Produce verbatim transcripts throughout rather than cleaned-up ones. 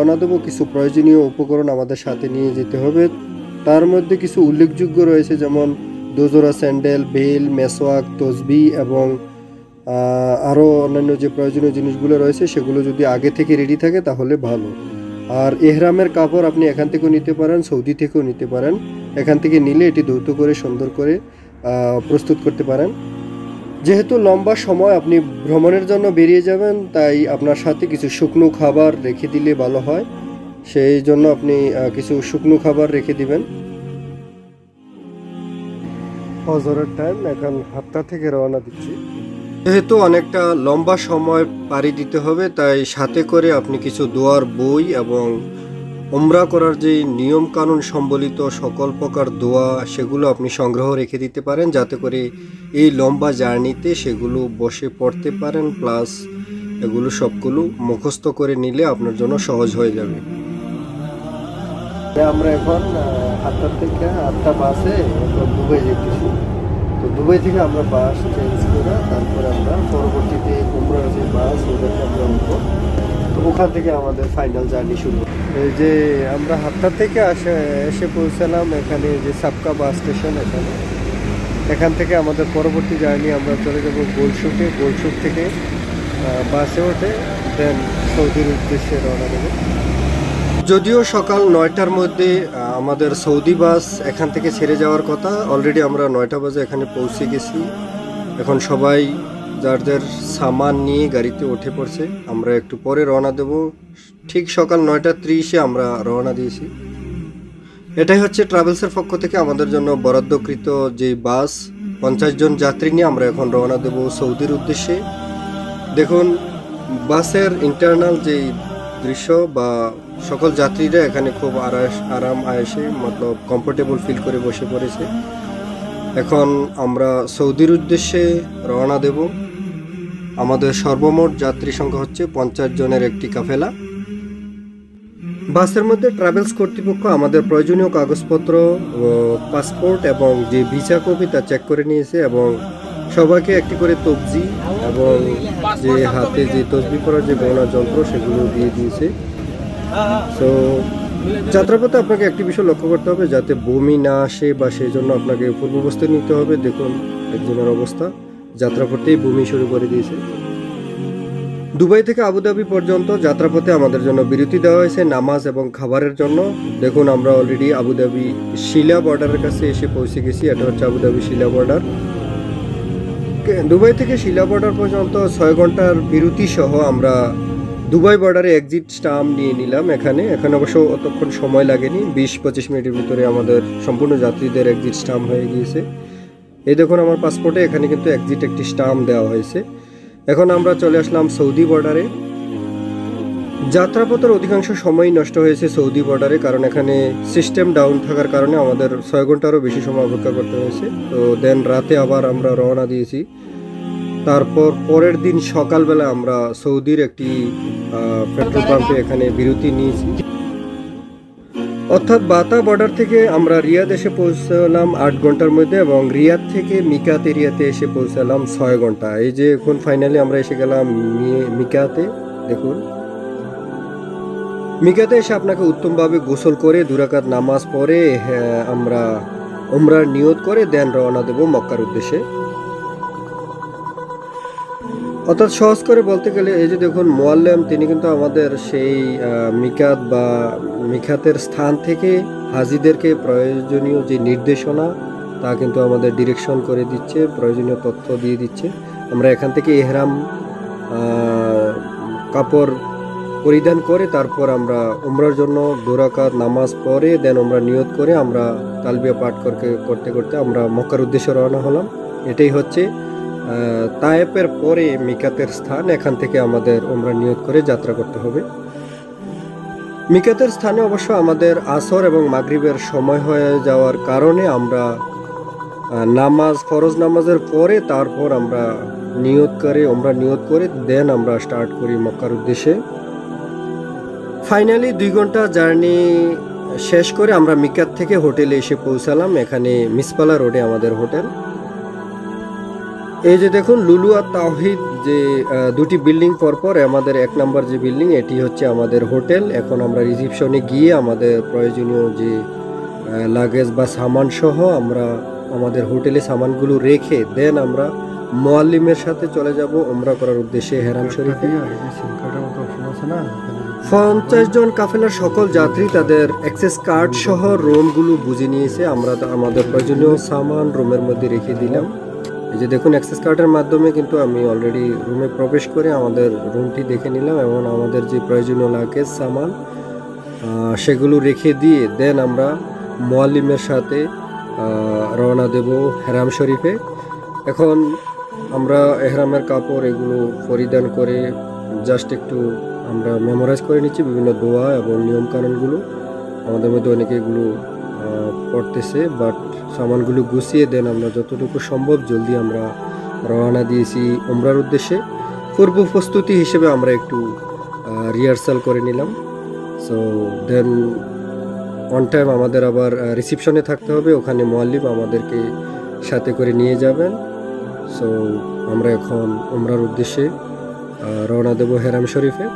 রওনা দেব কিছু প্রয়োজনীয় উপকরণ আমাদের সাথে নিয়ে যেতে হবে। তার মধ্যে কিছু উল্লেখযোগ্য রয়েছে, যেমন দোজোরা স্যান্ডেল, বেল, মেসওয়াক, তসবি এবং আরও অন্যান্য যে প্রয়োজনীয় জিনিসগুলো রয়েছে সেগুলো যদি আগে থেকে রেডি থাকে তাহলে ভালো। আর এহরামের কাপড় আপনি এখান থেকেও নিতে পারেন, সৌদি থেকেও নিতে পারেন। এখান থেকে নিলে এটি ধৌত করে সুন্দর করে প্রস্তুত করতে পারেন। যেহেতু লম্বা সময় আপনি ভ্রমণের জন্য বেরিয়ে যাবেন, তাই আপনার সাথে কিছু শুকনো খাবার রেখে দিলে ভালো হয়। সেই জন্য আপনি কিছু শুকনো খাবার রেখে দিবেন। ফজরের টাইম, এখন হাত্তা থেকে রওনা দিচ্ছি। যেহেতু অনেকটা লম্বা সময় পাড়ি দিতে হবে, তাই সাথে করে আপনি কিছু দোয়ার বই এবং উমরা করার যে নিয়ম কানুন সম্বলিত সকল প্রকার দোয়া সেগুলো আপনি সংগ্রহ রেখে দিতে পারেন, যাতে করে এই লম্বা জার্নিতে সেগুলো বসে পড়তে পারেন, প্লাস এগুলো সবগুলো মুখস্থ করে নিলে আপনার জন্য সহজ হয়ে যাবে। আমরা এখন আটটা থেকে আটটা বাসে দুবাই যেতেছি। তো দুবাই থেকে আমরা বাস চেঞ্জ করে তারপরে আমরা পরবর্তীতে উমরার যে বাস ওদেরকে আমরা উঠবো। তো ওখান থেকে আমাদের ফাইনাল জার্নি শুরু। এই যে আমরা হাত্তা থেকে আসে এসে পৌঁছালাম এখানে যে সাবকা বাস স্টেশন, এখানে এখান থেকে আমাদের পরবর্তী জার্নি আমরা চলে যাব গোলসুকে। গোলসুক থেকে বাসে ওঠে দেন সৌদির উদ্দেশ্যে রওনা দেবো। যদিও সকাল নয়টার মধ্যে আমাদের সৌদি বাস এখান থেকে ছেড়ে যাওয়ার কথা, অলরেডি আমরা নয়টা বাজে এখানে পৌঁছে গেছি। এখন সবাই যার যার সামান নিয়ে গাড়িতে উঠে পড়ছে। আমরা একটু পরে রওনা দেব। ঠিক সকাল নয়টা ত্রিশে আমরা রওনা দিয়েছি। এটাই হচ্ছে ট্রাভেলসের পক্ষ থেকে আমাদের জন্য বরাদ্দকৃত যে বাস। পঞ্চাশ জন যাত্রী নিয়ে আমরা এখন রওনা দেব সৌদির উদ্দেশ্যে। দেখুন বাসের ইন্টারনাল যে দৃশ্য, বা সকল যাত্রীরা এখানে খুব আরাস আরাম আয়েসে মতলব কমফোর্টেবল ফিল করে বসে পড়েছে। এখন আমরা সৌদির উদ্দেশ্যে রওনা দেব। আমাদের সর্বমোট যাত্রী সংখ্যা হচ্ছে পঞ্চাশ জনের একটি কাফেলা। বাসের মধ্যে ট্রাভেলস কর্তৃপক্ষ আমাদের প্রয়োজনীয় কাগজপত্র, পাসপোর্ট এবং যে ভিসা কপি তা চেক করে নিয়েছে এবং সবাইকে একটি করে তবজি এবং যে হাতে যে তসবি পড়ার যে গণনা যন্ত্র সেগুলো দিয়ে দিয়েছে। তো যাত্রাপথে আপনাকে একটি বিষয় লক্ষ্য করতে হবে যাতে বমি না আসে, বা সেই জন্য আপনাকে পূর্ববস্থা নিতে হবে। দেখুন একজনের অবস্থা যাত্রাপথেই বমি শুরু করে দিয়েছে। দুবাই থেকে আবুধাবি পর্যন্ত যাত্রাপথে আমাদের জন্য বিরতি দেওয়া হয়েছে নামাজ এবং খাবারের জন্য। দেখুন আমরা অলরেডি আবুধাবি শিলা বর্ডারের কাছে এসে পৌঁছে গেছি। এটা হচ্ছে আবুধাবি শিলা বর্ডার। দুবাই থেকে শিলা বর্ডার পর্যন্ত ছয় ঘন্টার বিরতি সহ আমরা দুবাই বর্ডারে এক্সিট স্টাম্প নিয়ে নিলাম। এখানে এখানে অবশ্য অতক্ষণ সময় লাগেনি, বিশ পঁচিশ মিনিটের ভিতরে আমাদের সম্পূর্ণ যাত্রীদের এক্সিট স্টাম্প হয়ে গিয়েছে। এই দেখুন আমার পাসপোর্টে এখানে কিন্তু এক্সিট একটি স্টাম্প দেওয়া হয়েছে। এখন আমরা চলে আসলাম সৌদি বর্ডারে। যাত্রাপথের অধিকাংশ সময়ই নষ্ট হয়েছে সৌদি বর্ডারে, কারণ এখানে সিস্টেম ডাউন থাকার কারণে আমাদের ছয় ঘন্টারও বেশি সময় অপেক্ষা করতে হয়েছে। তো দেন রাতে আবার আমরা রওনা দিয়েছি। তারপর পরের দিন সকালবেলা আমরা সৌদির একটি পেট্রোল পাম্পে এখানে বিরতি নিয়েছি। অর্থাৎ বাতা বর্ডার থেকে আমরা রিয়াদ এসে পৌঁছালাম আট ঘন্টার মধ্যে এবং রিয়াদ থেকে মিকাত এরিয়াতে এসে পৌঁছালাম ছয় ঘন্টা। এই যে এখন ফাইনালি আমরা এসে গেলাম মিকাতে। দেখুন মিকাতে এসে আপনাকে উত্তমভাবে গোসল করে দুরাকাত নামাজ পড়ে আমরা উমরার নিয়ত করে দেন রওনা দেব মক্কার উদ্দেশ্যে। অর্থাৎ সহজ করে বলতে গেলে এই যে দেখুন মোয়াল্লেম, তিনি কিন্তু আমাদের সেই মিকাত বা মিকাতের স্থান থেকে হাজিদেরকে প্রয়োজনীয় যে নির্দেশনা তা কিন্তু আমাদের ডিরেকশন করে দিচ্ছে, প্রয়োজনীয় তথ্য দিয়ে দিচ্ছে। আমরা এখান থেকে এহরাম কাপড় পরিধান করে তারপর আমরা উমরার জন্য দুরাকাত নামাজ পড়ে দেন আমরা নিয়ত করে আমরা তালবিয়া পাঠ করতে করতে করতে আমরা মক্কার উদ্দেশ্যে রওনা হলাম। এটাই হচ্ছে তায়েফের পরে মিকাতের স্থান। এখান থেকে আমাদের উমরা নিয়ত করে যাত্রা করতে হবে। মিকাতের স্থানে অবশ্য আমাদের আসর এবং মাগরিবের সময় হয়ে যাওয়ার কারণে আমরা নামাজ ফরজ নামাজের পরে তারপর আমরা নিয়ত করে উমরা নিয়ত করে দেন আমরা স্টার্ট করি মক্কার উদ্দেশ্যে। ফাইনালি দুই ঘন্টা জার্নি শেষ করে আমরা মিকাত থেকে হোটেলে এসে পৌঁছালাম। এখানে মিসপালা রোডে আমাদের হোটেল। এই যে দেখুন লুলু আর তাওহিদ যে দুটি বিল্ডিং পরপর আমাদের এক নাম্বার যে বিল্ডিং এটি হচ্ছে আমাদের হোটেল। এখন আমরা রিসিপশনে গিয়ে আমাদের প্রয়োজনীয় যে লাগেজ বা সামান সহ আমরা আমাদের হোটেলে সামানগুলো রেখে দেন আমরা মুআল্লিমের সাথে চলে যাব উমরা করার উদ্দেশ্যে হেরাম শরীফে। পঞ্চাশ জন কাফেলার সকল যাত্রী তাদের অ্যাক্সেস কার্ড সহ রুমগুলো বুঝে নিয়েছে। আমরা আমাদের প্রয়োজনীয় সামান রুমের মধ্যে রেখে দিলাম। এই যে দেখুন অ্যাক্সেস কার্ডের মাধ্যমে কিন্তু আমি অলরেডি রুমে প্রবেশ করে আমাদের রুমটি দেখে নিলাম এবং আমাদের যে প্রয়োজনীয় লাগেজ সামান সেগুলো রেখে দিয়ে দেন আমরা মুআল্লিমের সাথে রওনা দেব হেরাম শরীফে। এখন আমরা এহরামের কাপড় এগুলো পরিধান করে জাস্ট একটু আমরা মেমোরাইজ করে নিচ্ছি বিভিন্ন দোয়া এবং নিয়মকানুনগুলো। আমাদের মধ্যে অনেকে এগুলো পড়তেছে, বাট সামানগুলো গুছিয়ে দেন আমরা যতটুকু সম্ভব জলদি আমরা রওনা দিয়েছি উমরার উদ্দেশ্যে। পূর্ব প্রস্তুতি হিসেবে আমরা একটু রিহার্সাল করে নিলাম। সো দেন অন টাইম আমাদের আবার রিসিপশনে থাকতে হবে, ওখানে মুআল্লিম আমাদেরকে সাথে করে নিয়ে যাবেন। সো আমরা এখন উমরার উদ্দেশ্যে রওনা দেব হেরাম শরীফে।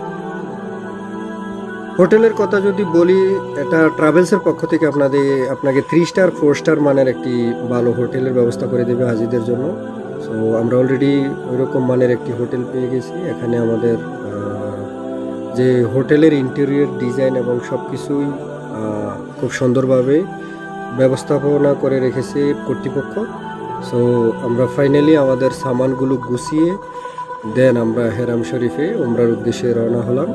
হোটেলের কথা যদি বলি, এটা ট্রাভেলসের পক্ষ থেকে আপনাদের আপনাকে থ্রি স্টার ফোর স্টার মানের একটি ভালো হোটেলের ব্যবস্থা করে দেবে হাজিদের জন্য। সো আমরা অলরেডি ওইরকম মানের একটি হোটেল পেয়ে গেছি। এখানে আমাদের যে হোটেলের ইন্টেরিয়র ডিজাইন এবং সব কিছুই খুব সুন্দরভাবে ব্যবস্থাপনা করে রেখেছে কর্তৃপক্ষ। সো আমরা ফাইনালি আমাদের সামানগুলো গুছিয়ে দেন আমরা হেরাম শরীফে উমরার উদ্দেশ্যে রওনা হলাম।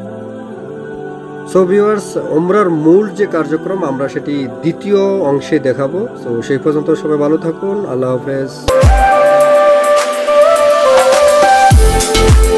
সো ভিউয়ার্স, উমরার মূল যে কার্যক্রম আমরা সেটি দ্বিতীয় অংশে দেখাবো। সো সেই পর্যন্ত সবাই ভালো থাকুন। আল্লাহ হাফেজ।